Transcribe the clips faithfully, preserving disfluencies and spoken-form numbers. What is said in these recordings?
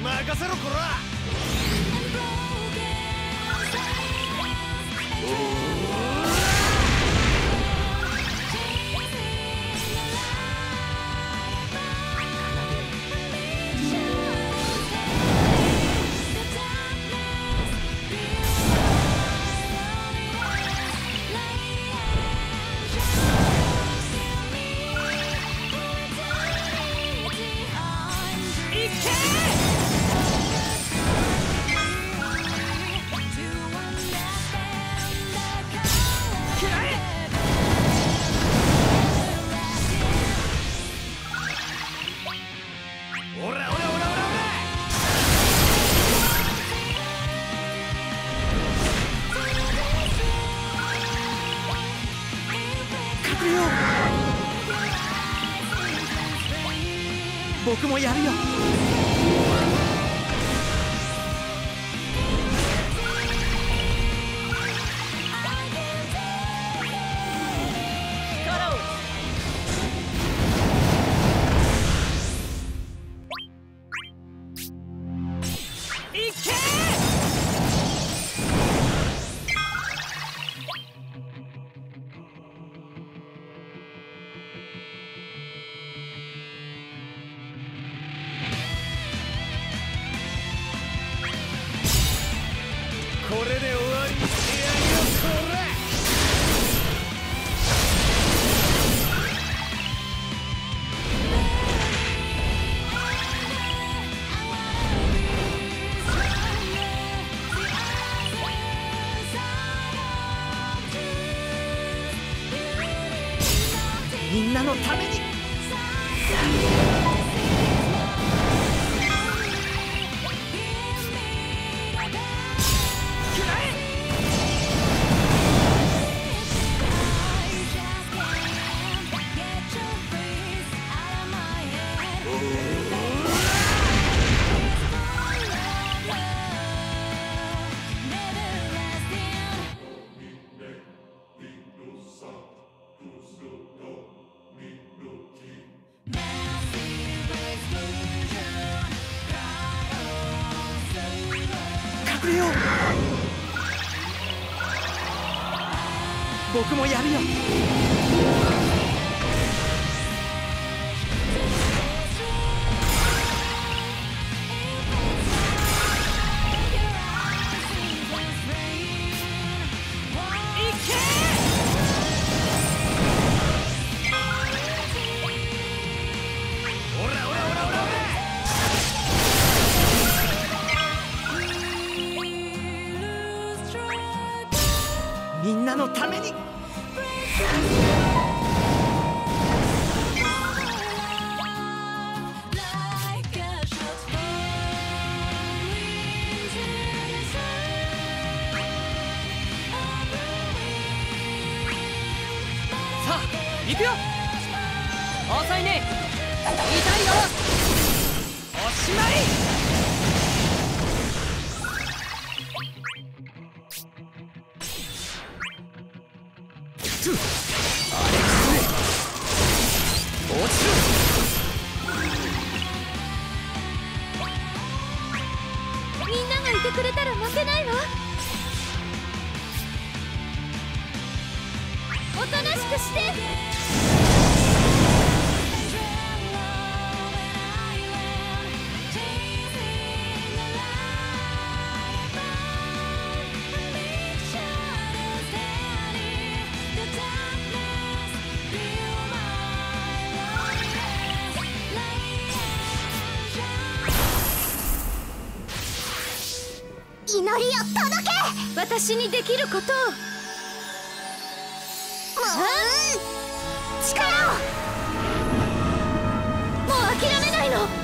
任せろこら。僕もやるよ。力を。いけー。これで終わりにしてやるよこれ。みんなのために。隠れよう。僕もやるよ。みんなのために。さあ行くよ。遅いね。痛いよ。おしまい。 みんながいてくれたら負けないわ。おとなしくして。祈りを届け。私にできることを。もう力を。もう諦めないの。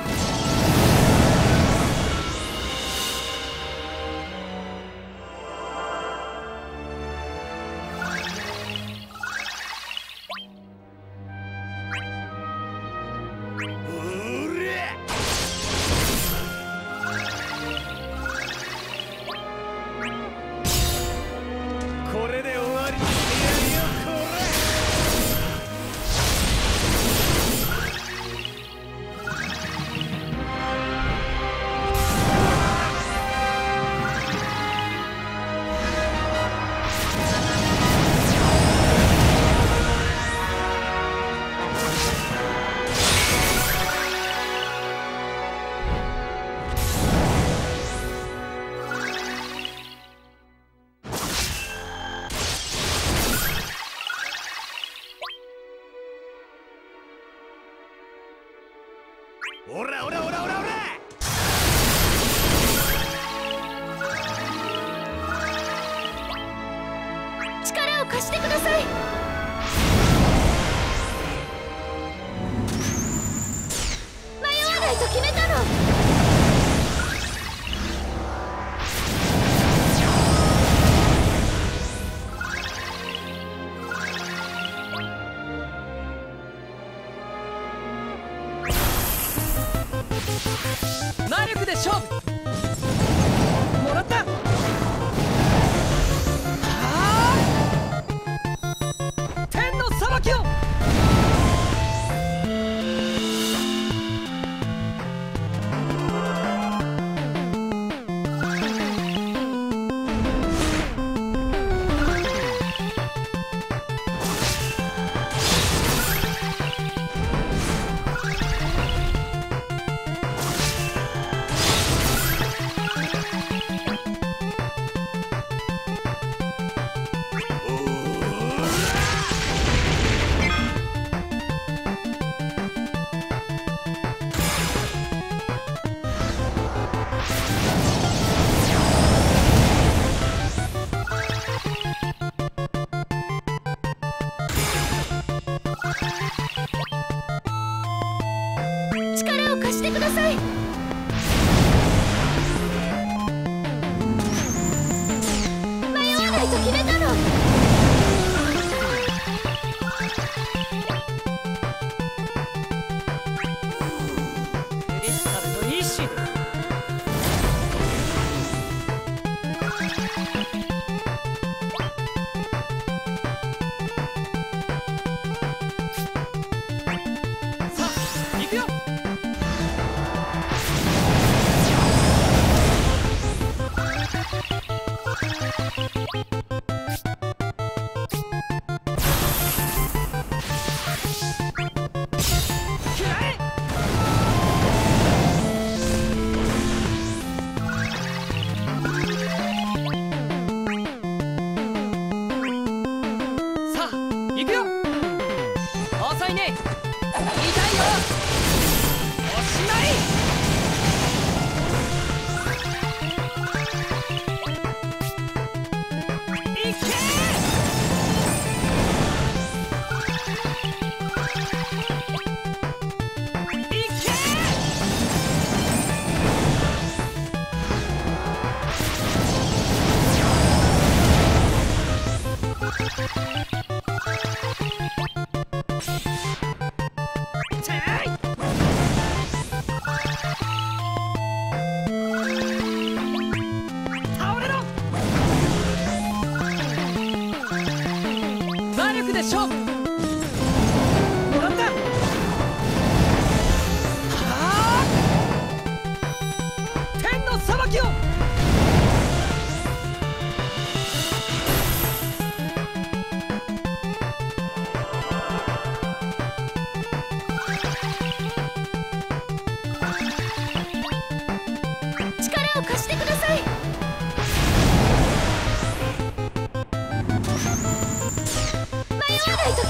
これで終わりにしてやるよこれ。 オラオラオラオラオラ。 力を貸してください。迷わないと決めたの。 魔力で勝負。もらった。はあ、天の裁きを。 力を貸してください。迷わないと決めたの。 クリスタルの意志で。さあ行くよ。くらえ。さあ行くよ。遅いね。痛いよ。おしまい。いけ。いけ。てい。倒れろ。魔力で勝負。もらった。はあ、天の裁きを。 力を貸してください。迷わないと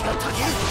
がたぎる。